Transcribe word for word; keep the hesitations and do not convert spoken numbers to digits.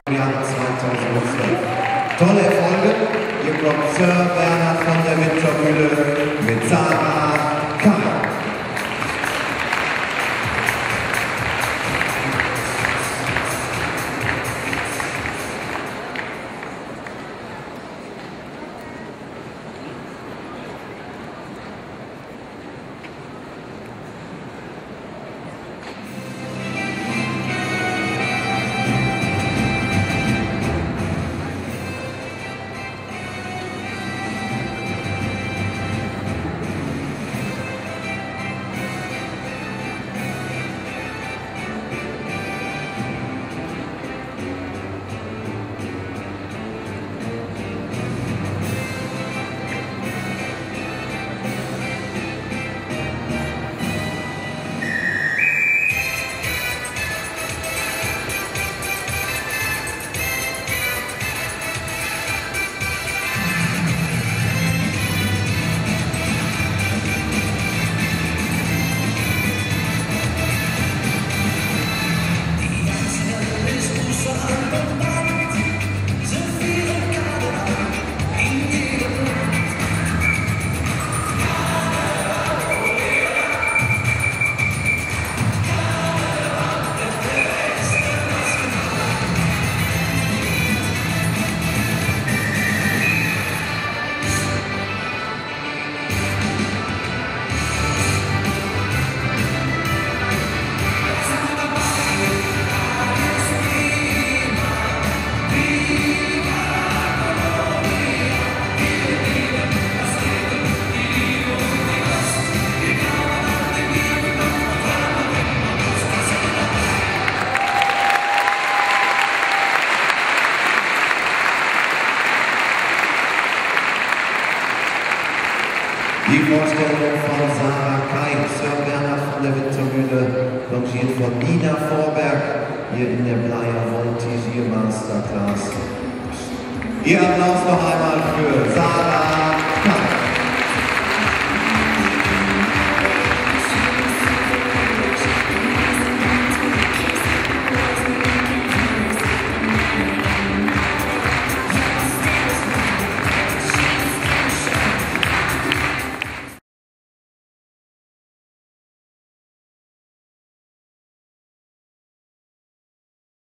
Jahre zweitausendzwölf. Tolle Erfolge. Hier kommt Sir Bernhard von der Winterbühne mit Sarah Kammer. Die Vorstellung von Sarah Kai, Sir Bernhard von der Winterbühne, longiert von Nina Vorberg, hier in der Playa Voltigier Masterclass. Ihr Applaus noch einmal für Sarah